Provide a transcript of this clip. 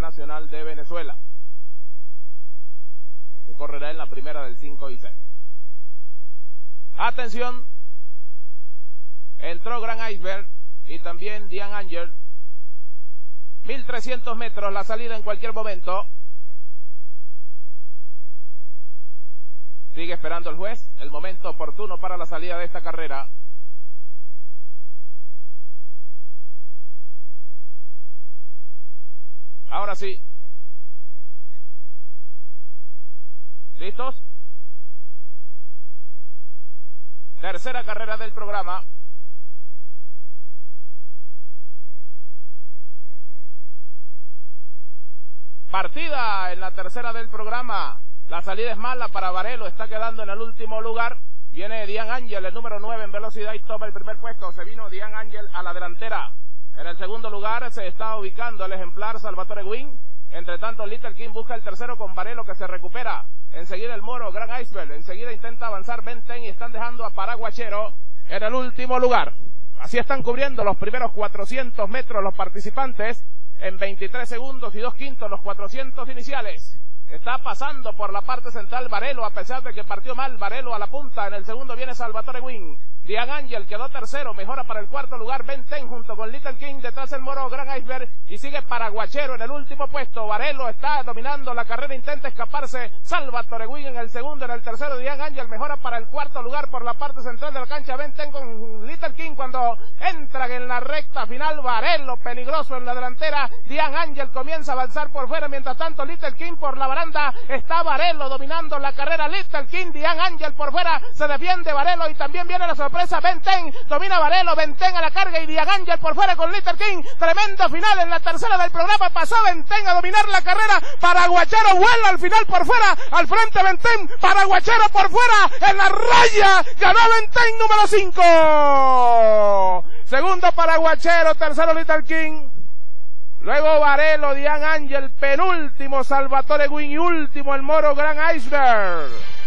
Nacional de Venezuela, que correrá en la primera del 5 y 6. Atención, entró Gran Iceberg y también Dian Angel. 1300 metros, la salida en cualquier momento. Sigue esperando el juez el momento oportuno para la salida de esta carrera. Ahora sí. ¿Listos? Tercera carrera del programa. Partida en la tercera del programa. La salida es mala para Varelo, está quedando en el último lugar. Viene Dian Angel, el número 9 en velocidad y toma el primer puesto. Se vino Dian Angel a la delantera. En el segundo lugar se está ubicando el ejemplar Salvatore Wing. Entre tanto, Little King busca el tercero con Varelo, que se recupera. Enseguida el Moro, Gran Iceberg. Enseguida intenta avanzar Ben Ten y están dejando a Paraguachero en el último lugar. Así están cubriendo los primeros 400 metros los participantes. En 23 segundos y 2 quintos los 400 iniciales. Está pasando por la parte central Varelo, a pesar de que partió mal. Varelo a la punta. En el segundo viene Salvatore Wing. Dian Angel quedó tercero, mejora para el cuarto lugar Ben Ten junto con Little King, detrás el Moro, Gran Iceberg, y sigue Paraguachero en el último puesto. Varelo está dominando la carrera, intenta escaparse Salvatore Wing en el segundo, en el tercero Dian Angel mejora para el cuarto lugar por la parte central de la cancha. Ben Ten con Little King cuando entran en la recta final. Varelo peligroso en la delantera. Dian Angel comienza a avanzar por fuera, mientras tanto Little King por la baranda. Está Varelo dominando la carrera. Little King, Dian Angel por fuera, se defiende Varelo y también viene la sorpresa. Ben Ten domina Varelo, Ben Ten a la carga y Dian Angel por fuera con Little King. Tremendo final en la tercera del programa. Pasó Ben Ten a dominar la carrera. Paraguachero vuela al final por fuera. Al frente Ben Ten. Paraguachero por fuera en la raya. Ganó Ben Ten número 5. Segundo Paraguachero, tercero Little King. Luego Varelo, Dian Angel, penúltimo Salvatore Wing y último el Moro, Gran Iceberg.